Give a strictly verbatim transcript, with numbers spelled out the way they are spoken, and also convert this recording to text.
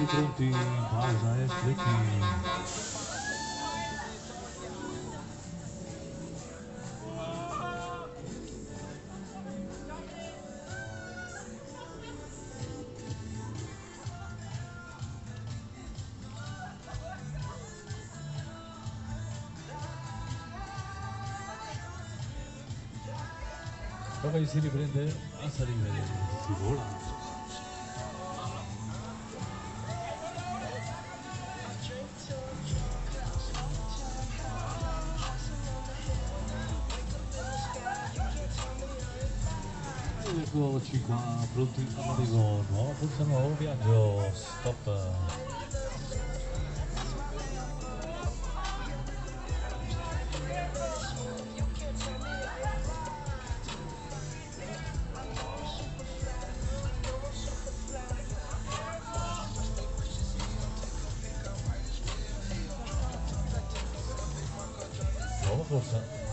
siete pronti? Pausa e clicchi. Poi si riprende a salire, si vola. Eccoci qua, pronti all'arrivo, nuova forza, nuovo viaggio, stop. Nuova forza.